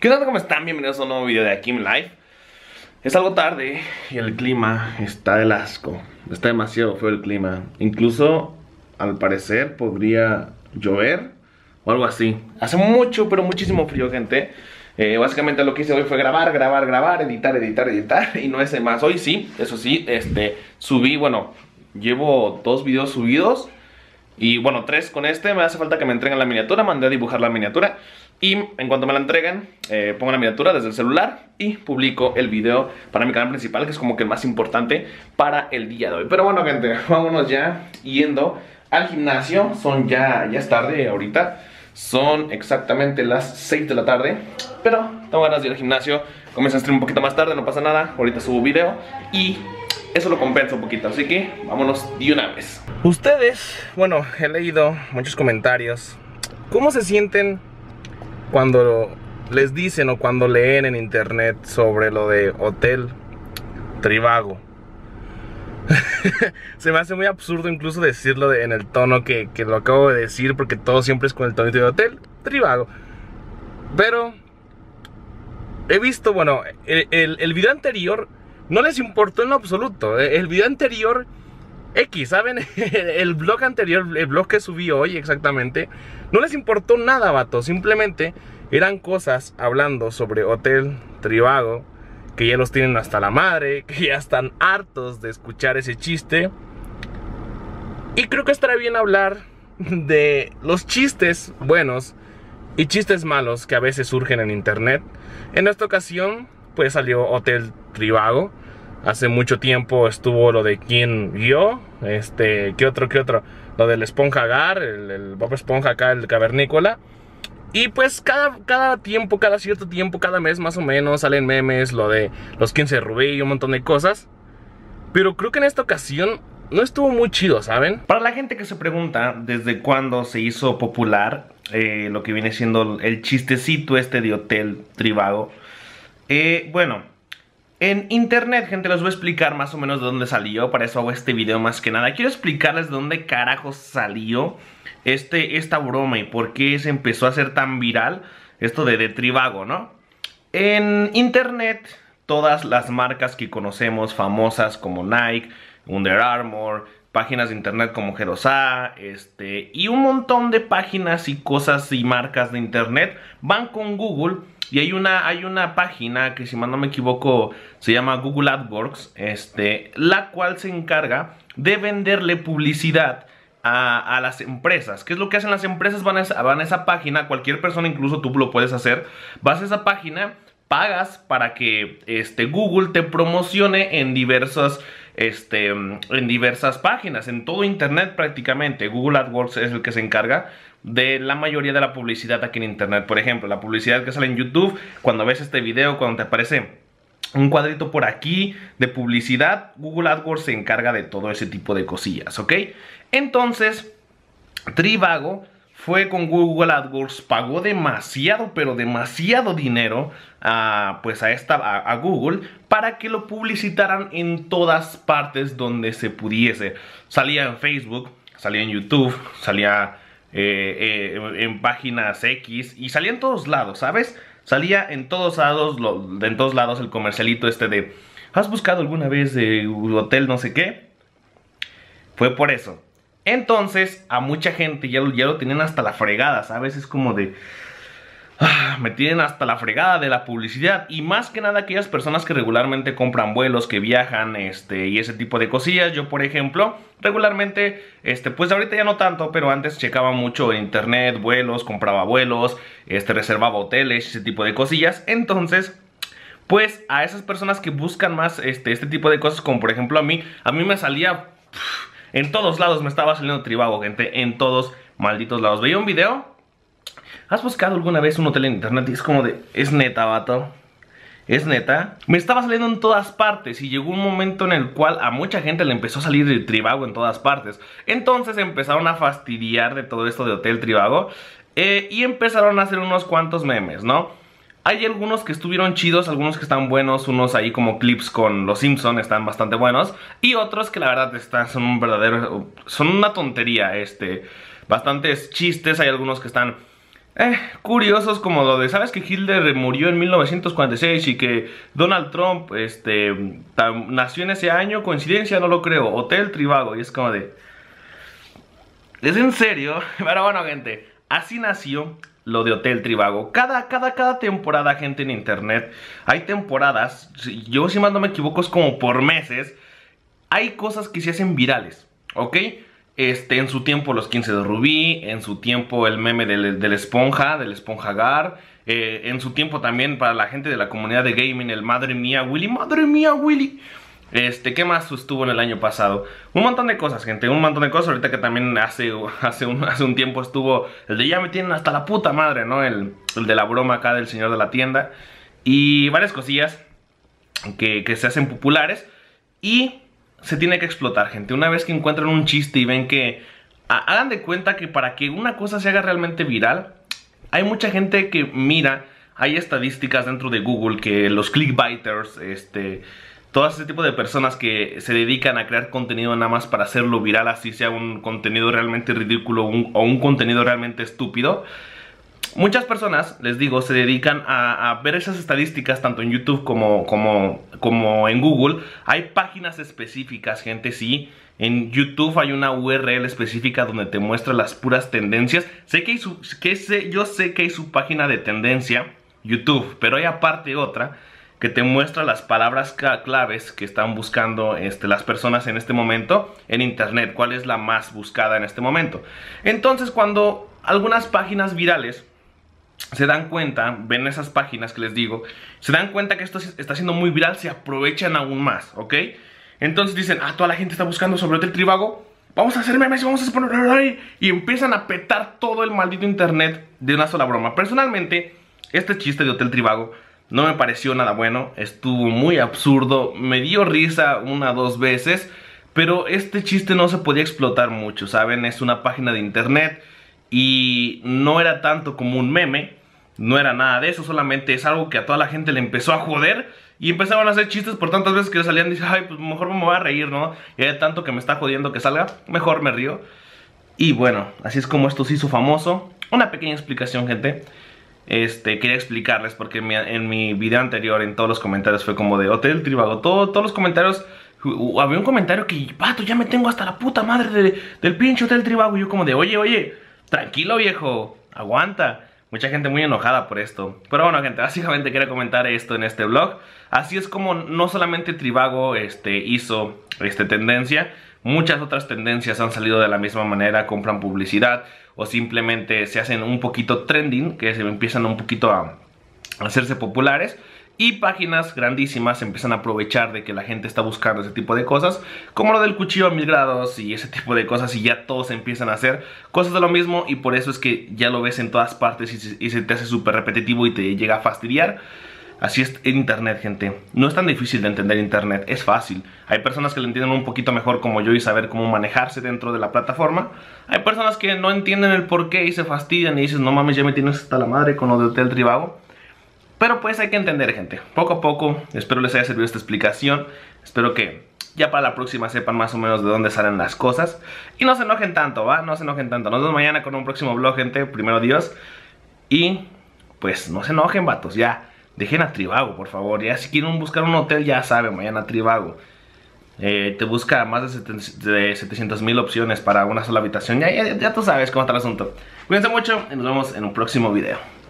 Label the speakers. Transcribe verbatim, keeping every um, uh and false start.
Speaker 1: ¿Qué tal? ¿Cómo están? Bienvenidos a un nuevo video de Akim Life. Es algo tarde y el clima está del asco. Está demasiado feo el clima. Incluso, al parecer, podría llover o algo así. Hace mucho, pero muchísimo frío, gente. eh, Básicamente lo que hice hoy fue grabar, grabar, grabar, editar, editar, editar. Y no es más. Hoy sí, eso sí, este, subí, bueno, llevo dos videos subidos. Y bueno, tres con este. Me hace falta que me entreguen la miniatura. Mandé a dibujar la miniatura. Y en cuanto me la entreguen, eh, pongo la miniatura desde el celular y publico el video para mi canal principal, que es como que el más importante para el día de hoy. Pero bueno, gente, vámonos ya yendo al gimnasio. Son ya, ya es tarde ahorita. Son exactamente las seis de la tarde. Pero tengo ganas de ir al gimnasio. Comienzo a stream un poquito más tarde, no pasa nada. Ahorita subo video y eso lo compensa un poquito, así que vámonos de una vez. Ustedes, bueno, he leído muchos comentarios. ¿Cómo se sienten cuando les dicen o cuando leen en internet sobre lo de Hotel Trivago? Se me hace muy absurdo incluso decirlo de, en el tono que, que lo acabo de decir, porque todo siempre es con el tonito de Hotel Trivago. Pero he visto, bueno, el, el, el video anterior no les importó en lo absoluto. El video anterior X, ¿saben? El vlog anterior, el vlog que subí hoy exactamente, no les importó nada, vato. Simplemente eran cosas hablando sobre Hotel Trivago, que ya los tienen hasta la madre, que ya están hartos de escuchar ese chiste. Y creo que estará bien hablar de los chistes buenos y chistes malos que a veces surgen en internet. En esta ocasión, pues salió Hotel Trivago. Hace mucho tiempo estuvo lo de quién guió, este, ¿qué otro, qué otro? Lo del Esponja Gar, el, el Bob Esponja acá, el cavernícola. Y pues cada, cada tiempo, cada cierto tiempo, cada mes más o menos salen memes, lo de los quince de Rubí y un montón de cosas. Pero creo que en esta ocasión no estuvo muy chido, ¿saben? Para la gente que se pregunta desde cuándo se hizo popular eh, lo que viene siendo el chistecito este de Hotel Trivago, eh, bueno, en internet, gente, les voy a explicar más o menos de dónde salió. Para eso hago este video más que nada. Quiero explicarles de dónde carajos salió este, esta broma y por qué se empezó a hacer tan viral esto de, de Trivago, ¿no? En internet, todas las marcas que conocemos, famosas como Nike, Under Armour, páginas de internet como Gerosa, este, y un montón de páginas y cosas y marcas de internet van con Google. Y hay una, hay una página que, si mal no me equivoco, se llama Google AdWords, este, la cual se encarga de venderle publicidad a, a las empresas. ¿Qué es lo que hacen las empresas? Van a, esa, van a esa página, cualquier persona, incluso tú lo puedes hacer. Vas a esa página, pagas para que este, Google te promocione en diversas, este, en diversas páginas, en todo internet prácticamente. Google AdWords es el que se encarga de la mayoría de la publicidad aquí en internet. Por ejemplo, la publicidad que sale en YouTube, cuando ves este video, cuando te aparece un cuadrito por aquí de publicidad, Google AdWords se encarga de todo ese tipo de cosillas, ¿ok? Entonces, Trivago fue con Google AdWords, pagó demasiado, pero demasiado dinero a, pues a, esta, a, a Google para que lo publicitaran en todas partes donde se pudiese. Salía en Facebook, salía en YouTube, salía Eh, eh, en páginas X y salía en todos lados, ¿sabes? Salía en todos lados, lo, en todos lados el comercialito este de ¿has buscado alguna vez de hotel no sé qué? Fue por eso. Entonces a mucha gente ya, ya lo tenían hasta la fregada, ¿sabes? Es como de ah, me tienen hasta la fregada de la publicidad. Y más que nada aquellas personas que regularmente compran vuelos, que viajan, este, y ese tipo de cosillas. Yo, por ejemplo, regularmente, este, pues ahorita ya no tanto, pero antes checaba mucho en internet, vuelos, compraba vuelos, este, reservaba hoteles, ese tipo de cosillas. Entonces, pues a esas personas que buscan más este, este tipo de cosas, como por ejemplo a mí, a mí me salía, pff, en todos lados me estaba saliendo Trivago, gente, en todos malditos lados. Veía un video, ¿has buscado alguna vez un hotel en internet? Y es como de, es neta, vato, es neta. Me estaba saliendo en todas partes y llegó un momento en el cual a mucha gente le empezó a salir de Trivago en todas partes. Entonces empezaron a fastidiar de todo esto de Hotel Trivago eh, y empezaron a hacer unos cuantos memes, ¿no? Hay algunos que estuvieron chidos, algunos que están buenos, unos ahí como clips con los Simpson están bastante buenos, y otros que la verdad están, son un verdadero, son una tontería, este, bastantes chistes. Hay algunos que están Eh, curiosos como lo de, ¿sabes que Hitler murió en mil novecientos cuarenta y seis y que Donald Trump este, nació en ese año? Coincidencia, no lo creo. Hotel Trivago. Y es como de... ¿Es en serio? Pero bueno, gente, así nació lo de Hotel Trivago. Cada, cada, cada temporada, gente, en internet, hay temporadas, yo si más no me equivoco es como por meses, hay cosas que se hacen virales, ¿ok? Este, en su tiempo los quince de Rubí, en su tiempo el meme del, del esponja, del esponjagar, eh, en su tiempo también para la gente de la comunidad de gaming, el madre mía Willy, madre mía Willy. Este, ¿qué más estuvo en el año pasado? Un montón de cosas, gente, un montón de cosas. Ahorita que también hace, hace, un, hace un tiempo estuvo el de ya me tienen hasta la puta madre, ¿no? El, el de la broma acá del señor de la tienda. Y varias cosillas que, que se hacen populares y se tiene que explotar, gente. Una vez que encuentran un chiste y ven que... Hagan de cuenta que para que una cosa se haga realmente viral, hay mucha gente que mira, hay estadísticas dentro de Google que los clickbaiters, este... todo ese tipo de personas que se dedican a crear contenido nada más para hacerlo viral, así sea un contenido realmente ridículo un, o un contenido realmente estúpido. Muchas personas, les digo, se dedican a, a ver esas estadísticas tanto en YouTube como, como, como en Google. Hay páginas específicas, gente, sí. En YouTube hay una U R L específica donde te muestra las puras tendencias. Sé que, hay su, que sé, yo sé que hay su página de tendencia, YouTube, pero hay aparte otra que te muestra las palabras claves que están buscando este, las personas en este momento en internet, cuál es la más buscada en este momento. Entonces, cuando algunas páginas virales se dan cuenta, ven esas páginas que les digo, se dan cuenta que esto está siendo muy viral, se aprovechan aún más, ¿ok? Entonces dicen, ah, toda la gente está buscando sobre Hotel Trivago, vamos a hacer memes y vamos a poner ahí, y empiezan a petar todo el maldito internet de una sola broma. Personalmente, este chiste de Hotel Trivago no me pareció nada bueno, estuvo muy absurdo, me dio risa una o dos veces, pero este chiste no se podía explotar mucho, ¿saben? Es una página de internet y no era tanto como un meme, no era nada de eso, solamente es algo que a toda la gente le empezó a joder y empezaron a hacer chistes por tantas veces que salían y dicen, ay, pues mejor me voy a reír, ¿no? Y hay tanto que me está jodiendo que salga, mejor me río. Y bueno, así es como esto se hizo famoso. Una pequeña explicación, gente. Este, quería explicarles porque en mi, en mi video anterior en todos los comentarios fue como de Hotel Trivago, todo, todos los comentarios, uh, había un comentario que, pato, ya me tengo hasta la puta madre de, del pinche Hotel Trivago. Y yo como de, oye, oye, tranquilo viejo, aguanta. Mucha gente muy enojada por esto. Pero bueno, gente, básicamente quería comentar esto en este vlog. Así es como no solamente Trivago este, hizo este, tendencia, muchas otras tendencias han salido de la misma manera, compran publicidad o simplemente se hacen un poquito trending, que se empiezan un poquito a hacerse populares. Y páginas grandísimas empiezan a aprovechar de que la gente está buscando ese tipo de cosas, como lo del cuchillo a mil grados y ese tipo de cosas, y ya todos empiezan a hacer cosas de lo mismo. Y por eso es que ya lo ves en todas partes y se, y se te hace súper repetitivo y te llega a fastidiar. Así es en internet, gente. No es tan difícil de entender internet, es fácil. Hay personas que lo entienden un poquito mejor como yo y saber cómo manejarse dentro de la plataforma. Hay personas que no entienden el porqué y se fastidian y dices, no mames, ya me tienes hasta la madre con lo de Hotel Trivago. Pero pues hay que entender, gente, poco a poco. Espero les haya servido esta explicación. Espero que ya para la próxima sepan más o menos de dónde salen las cosas. Y no se enojen tanto, ¿va? No se enojen tanto. Nos vemos mañana con un próximo vlog, gente. Primero Dios. Y pues no se enojen, vatos, ya. Dejen a Trivago, por favor. Ya si quieren buscar un hotel, ya saben, vayan a Trivago. Eh, te busca más de setecientas mil opciones para una sola habitación. Ya, ya, ya tú sabes cómo está el asunto. Cuídense mucho y nos vemos en un próximo video.